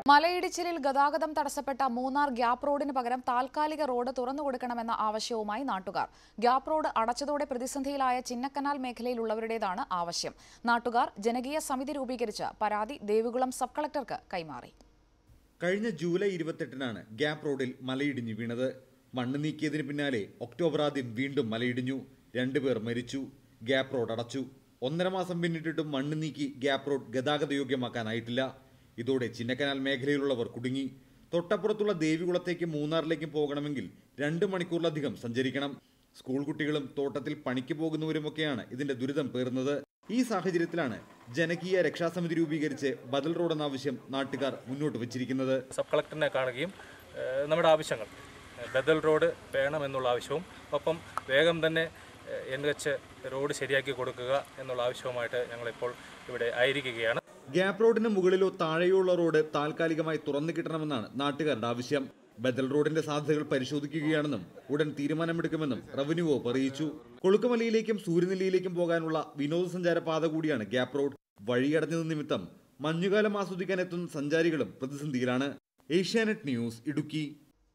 മലയിടിച്ചിലിൽ ഗതാഗതം തടസ്സപ്പെട്ട മൂന്നാർ ഗ്യാപ് റോഡിന് പകരം താൽക്കാലിക റോഡ് തുറന്നുകൊടുക്കണമെന്ന ആവശ്യവുമായി നാട്ടുകാർ. ഗ്യാപ് റോഡ് അടച്ചതോടെ പ്രതിസന്ധിയിലായ ചിന്നക്കനാൽ മേഖലയിലുള്ളവരുടേതാണ് ആവശ്യം. നാട്ടുകാർ ജനകീയ സമിതി രൂപീകരിച്ച് പരാതി ദേവികുളം സബ് കളക്ടർക്ക് കൈമാറി. കഴിഞ്ഞ ജൂലൈ 28-നാണ് ഗ്യാപ് റോഡിൽ മലയിടിഞ്ഞു വീണത്. മണ്ണ് നീക്കിയതിന് പിന്നാലെ ഒക്ടോബർ ആദ്യം വീണ്ടും മലയിടിഞ്ഞു. 2 പേർ മരിച്ചു. ഗ്യാപ് റോഡ് അടച്ചു. 1.5 മാസം പിന്നിട്ടിട്ടും മണ്ണ് നീക്കി ഗ്യാപ് റോഡ് ഗതാഗതയോഗ്യമാക്കാനായിട്ടില്ല. ഇതോടെ ചിന്നക്കനാൽ മേഖലയിലുള്ളവർ കുടുങ്ങി. തൊട്ടപ്പുറത്തുള്ള ദേവികുളത്തേക്ക് മൂന്നാറിലേക്കും പോകണമെങ്കിൽ 2 മണിക്കൂറിലധികം സഞ്ചരിക്കണം. സ്കൂൾ കുട്ടികളും തോട്ടത്തിൽ പണിക്ക് പോകുന്നവരുമൊക്കെയാണ് ഇതിന്റെ ദുരിതം പേറുന്നത്. ഈ സാഹചര്യത്തിലാണ് ജനകീയ രക്ഷാസമിതി രൂപീകരിച്ച് ബദൽ റോഡ് എന്ന ആവശ്യം നാട്ടുകാർ മുന്നോട്ട് വെച്ചിരിക്കുന്നത്. സബ് കളക്ടറിനെ കാണുകയും നമ്മുടെ ആവശ്യങ്ങൾ ബദൽ റോഡ് വേണമെന്നുള്ള ആവശ്യവും ഒപ്പം വേഗം തന്നെ NH റോഡ് ശരിയാക്കി കൊടുക്കുക എന്നുള്ള ആവശ്യവുമായിട്ട് ഞങ്ങളിപ്പോൾ ഇവിടെ ആയിരിക്കുകയാണ്. ഗ്യാപ് റോഡിന് മുകളിലോ താഴെയോ ഉള്ള റോഡ് താൽക്കാലികമായി തുറന്നു കിട്ടണമെന്നാണ് നാട്ടുകാരുടെ ആവശ്യം. ബദൽ റോഡിന്റെ സാധ്യതകൾ പരിശോധിക്കുകയാണെന്നും ഉടൻ തീരുമാനമെടുക്കുമെന്നും റവന്യൂ വകുപ്പ് അറിയിച്ചു. കൊളുക്കുമലയിലേക്കും സൂര്യനെല്ലിയിലേക്കും പോകാനുള്ള വിനോദസഞ്ചാര പാത കൂടിയാണ് ഗ്യാപ് റോഡ്. വഴിയടഞ്ഞത് നിമിത്തം മഞ്ഞുകാലം ആസ്വദിക്കാൻ എത്തുന്ന സഞ്ചാരികളും പ്രതിസന്ധിയിലാണ്. ഏഷ്യാനെറ്റ് ന്യൂസ്, ഇടുക്കി.